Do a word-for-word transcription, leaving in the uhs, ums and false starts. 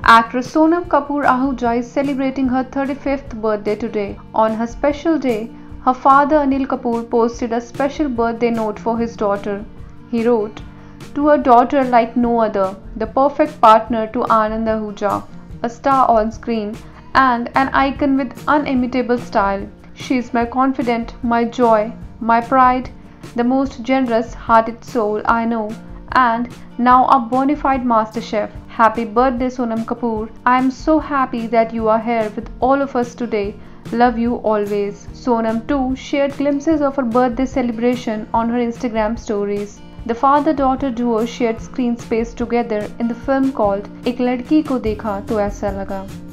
Actress Sonam Kapoor Ahuja is celebrating her thirty-fifth birthday today. On her special day, her father Anil Kapoor posted a special birthday note for his daughter. He wrote, "To a daughter like no other, the perfect partner to Anand Ahuja, a star on screen and an icon with unimitable style. She is my confidant, my joy, my pride, the most generous-hearted soul I know, and now a bona fide master chef. Happy birthday, Sonam Kapoor. I am so happy that you are here with all of us today. Love you always." Sonam too shared glimpses of her birthday celebration on her Instagram stories. The father-daughter duo shared screen space together in the film called "एक लड़की को देखा तो ऐसा लगा."